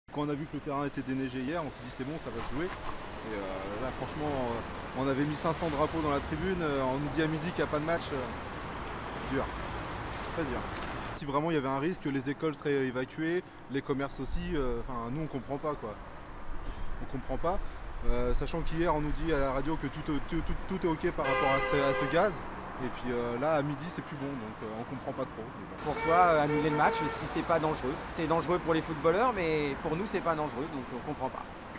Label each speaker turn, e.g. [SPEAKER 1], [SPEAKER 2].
[SPEAKER 1] Quand on a vu que le terrain était déneigé hier, on s'est dit c'est bon, ça va se jouer. Et là franchement, on avait mis 500 drapeaux dans la tribune, on nous dit à midi qu'il n'y a pas de match. Dur, très dur. Si vraiment il y avait un risque, les écoles seraient évacuées, les commerces aussi, nous on comprend pas quoi. On comprend pas. Sachant qu'hier on nous dit à la radio que tout est ok par rapport à ce gaz. Et puis là à midi c'est plus bon, donc on comprend pas trop. Bon.
[SPEAKER 2] Pourquoi annuler le match si c'est pas dangereux? C'est dangereux pour les footballeurs, mais pour nous c'est pas dangereux, donc on comprend pas.